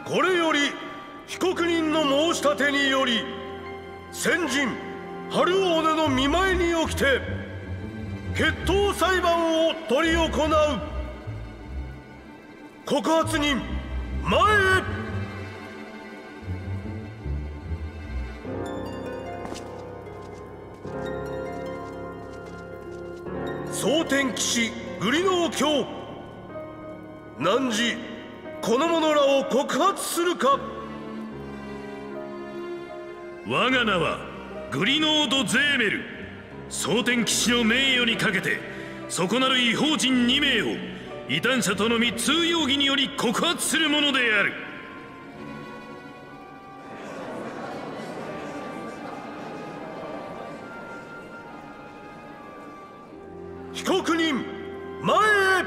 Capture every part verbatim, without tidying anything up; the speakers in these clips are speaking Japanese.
これより被告人の申し立てにより先人春王の見舞いにおきて決闘裁判を執り行う。告発人前へ。蒼天騎士グリノー卿、汝この者らを告発するか。 我が名はグリノード・ゼーメル。蒼天騎士の名誉にかけてそこなる違法人に名を異端者とのみ通容疑により告発するものである。 被告人前へ。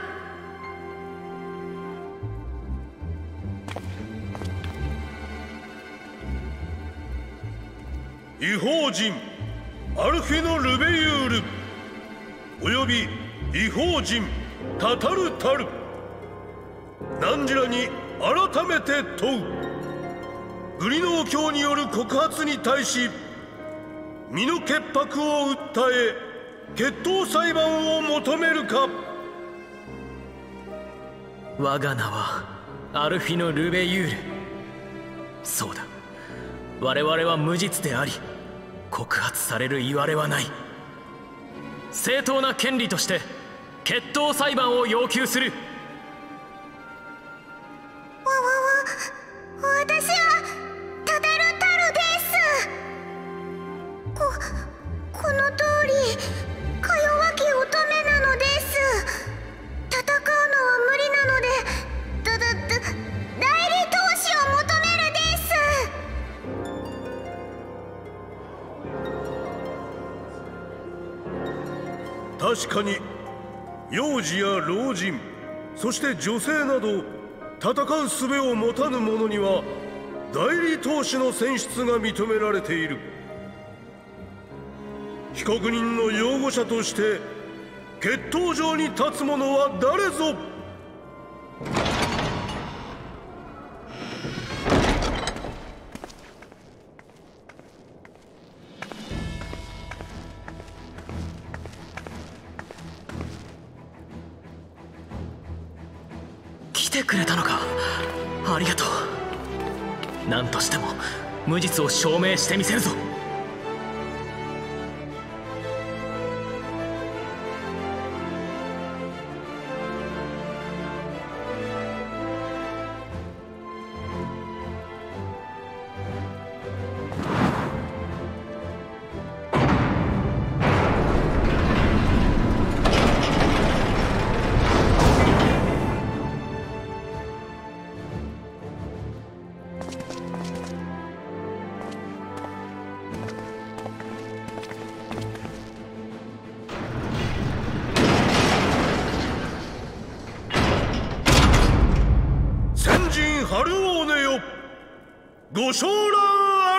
違法人アルフィノ・ルベユールおよび違法人タタルタル、汝らに改めて問う。グリノー卿による告発に対し身の潔白を訴え決闘裁判を求めるか。 我が名はアルフィノ・ルベユール。そうだ、我々は無実であり告発されるいわれはない。正当な権利として決闘裁判を要求する。 わわわ、私はタタルタルです。ここの通りか弱き乙女なのです。戦うのは無理なのでだだだ代理投資を求めるです。 確かに幼児や老人、そして女性など戦う術を持たぬ者には代理当主の選出が認められている。被告人の擁護者として決闘場に立つ者は誰ぞ。 来てくれたのか。ありがとう。何としても無実を証明してみせるぞ。春王ねよ、ご承覧あれ。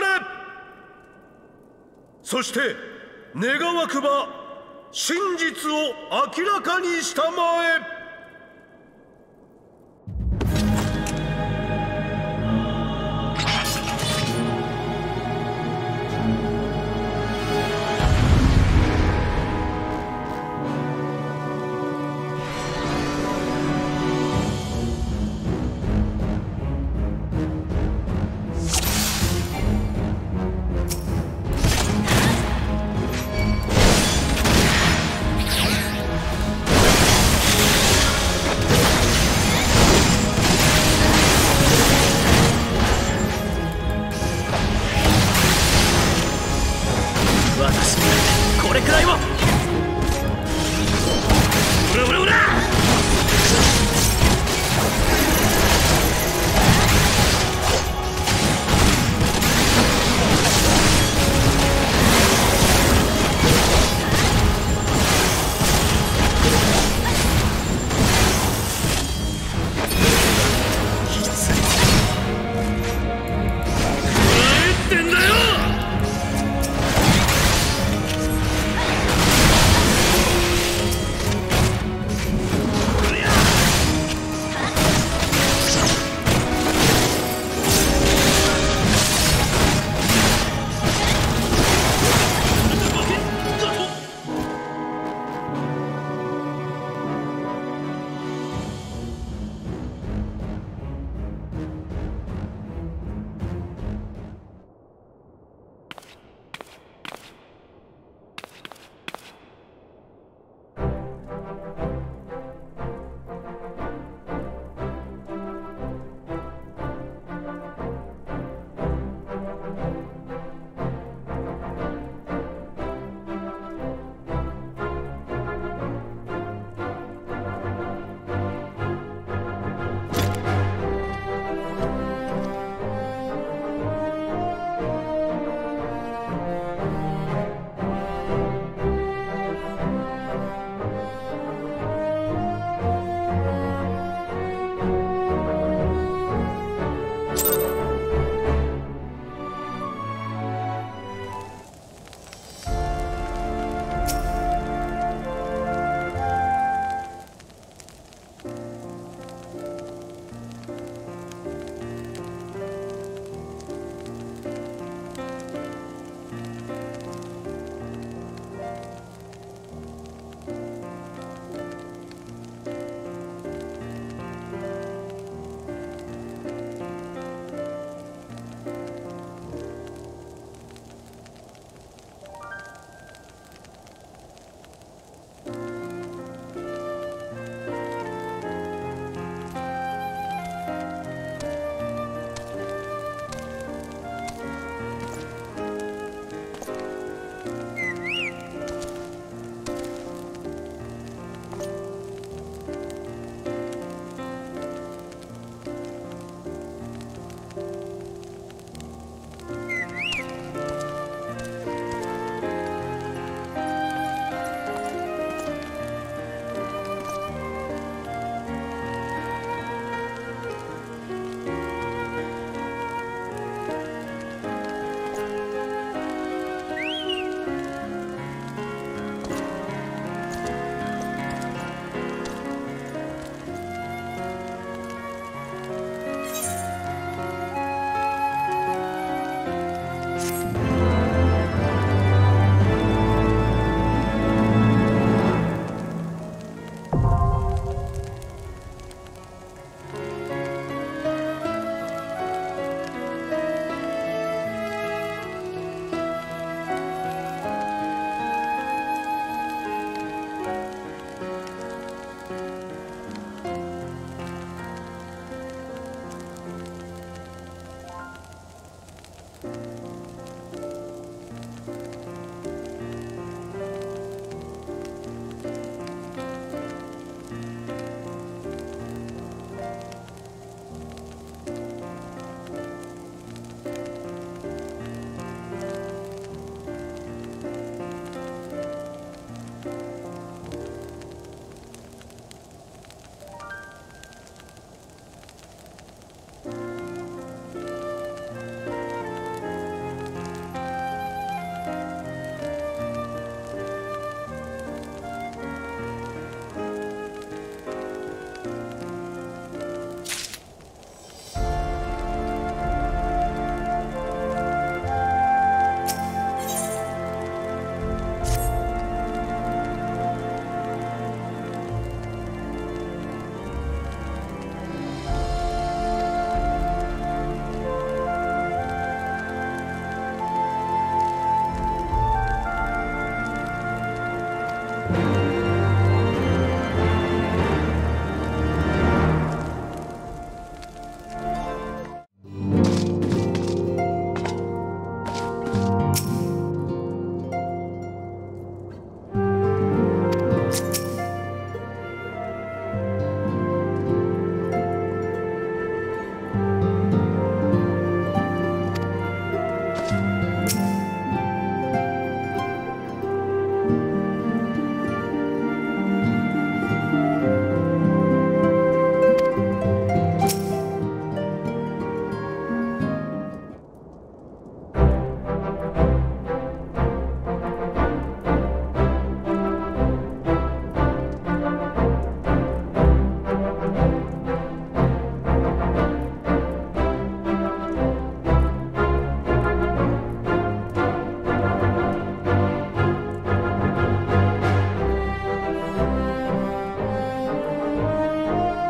そして願わくば真実を明らかにしたまえ。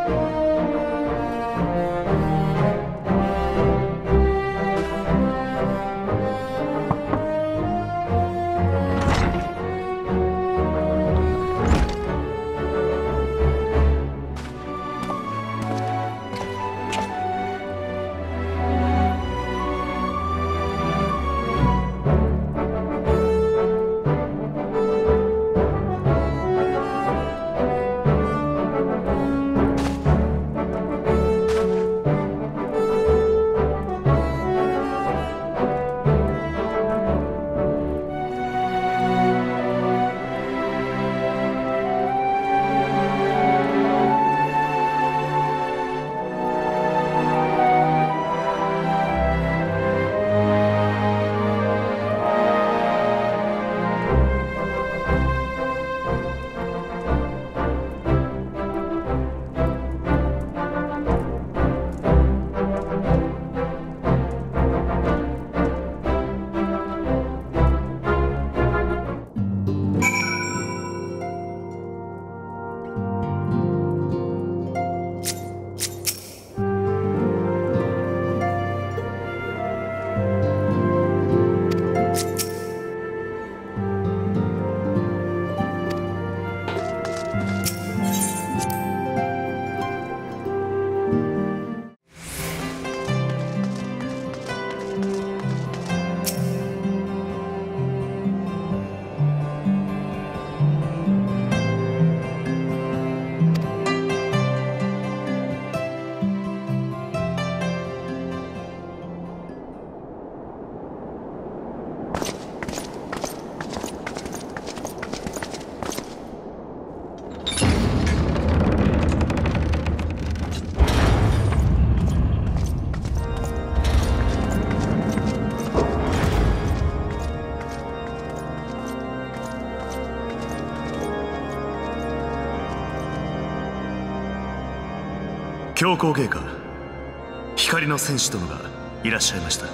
教皇陛下、光の戦士殿がいらっしゃいました。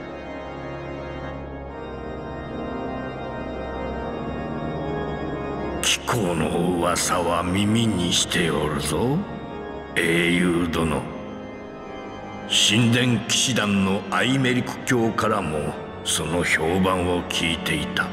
貴公の噂は耳にしておるぞ、英雄殿。神殿騎士団のアイメリク教からもその評判を聞いていた。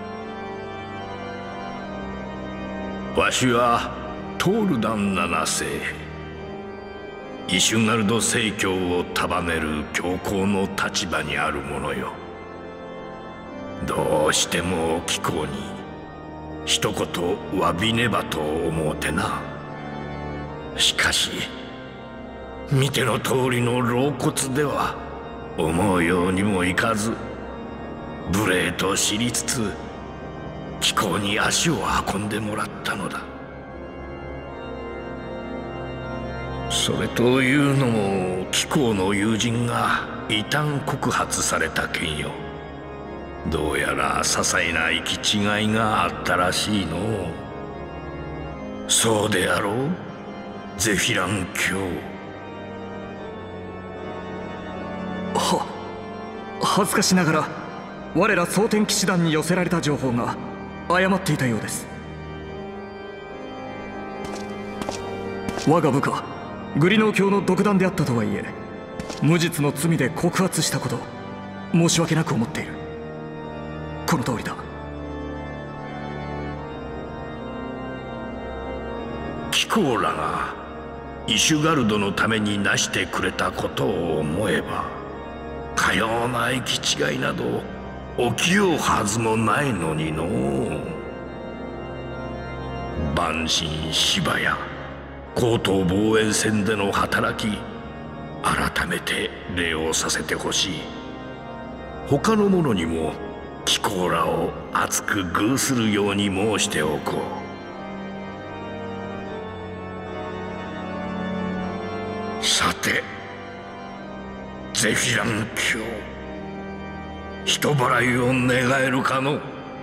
わしはトールダン七世、イシュガルド正教を束ねる教皇の立場にある者よ。どうしても貴公に一言詫びねばと思うてな。しかし見ての通りの老骨では思うようにもいかず、無礼と知りつつ貴公に足を運んでもらったのだ。それというのも貴公の友人が異端告発された件よ。どうやら些細な行き違いがあったらしいの。そうであろう、ゼフィラン卿。 は恥ずかしながら我ら蒼天騎士団に寄せられた情報が誤っていたようです。我が部下グリノー教の独断であったとはいえ、無実の罪で告発したこと申し訳なく思っている。この通りだ。 貴公らがイシュガルドのためになしてくれたことを思えば、かような行き違いなど起きようはずもないのにのう。万神芝や高等防衛戦での働き、改めて礼をさせてほしい。他の者にも貴公らを厚く遇するように申しておこう。さてゼフィラン卿、人払いを願えるかの。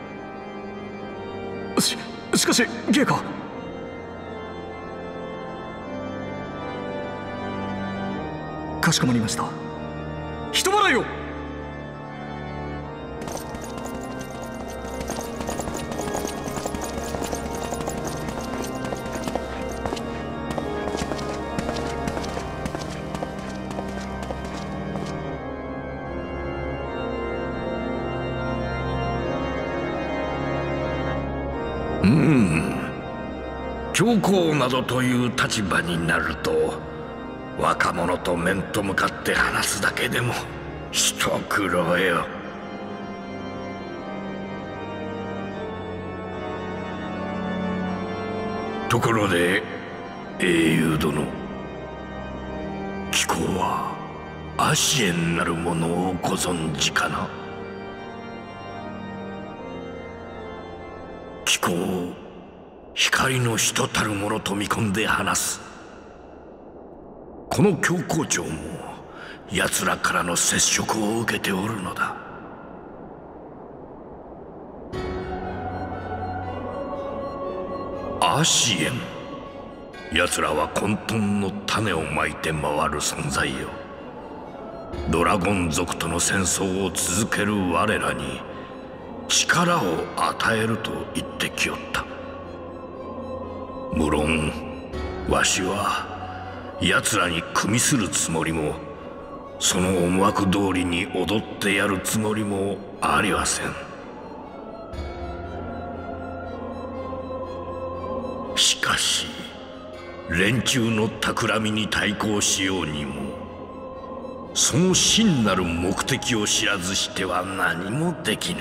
ししかし陛下、かしこまりました。人払いを。 うん教皇などという立場になると若者と面と向かって話すだけでも一苦労よ。ところで英雄殿、貴公はアシエンなるものをご存知かな。貴公を光の人たるものと見込んで話す。この教皇庁も奴らからの接触を受けておるのだ。アシエン、奴らは混沌の種をまいて回る存在よ。ドラゴン族との戦争を続ける我らに力を与えると言ってきよった。無論わしは奴らに組みするつもりもその思惑通りに踊ってやるつもりもありはせん。しかし連中の企みに対抗しようにもその真なる目的を知らずしては何もできぬ。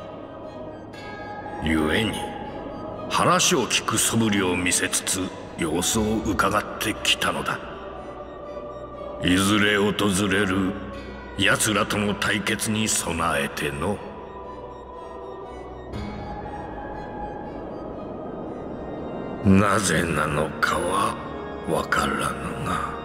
故に話を聞く素振りを見せつつ様子を伺ってきたのだ。いずれ訪れる奴らとの対決に備えての。なぜなのかはわからぬが、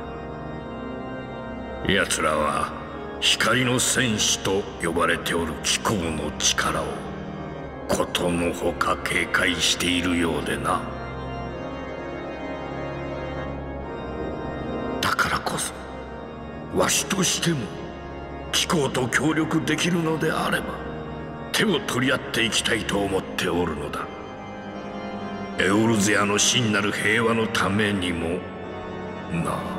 奴らは光の戦士と呼ばれておる貴公の力をことのほか警戒しているようでな。だからこそわしとしても貴公と協力できるのであれば手を取り合っていきたいと思っておるのだ。エオルゼアの真なる平和のためにもな。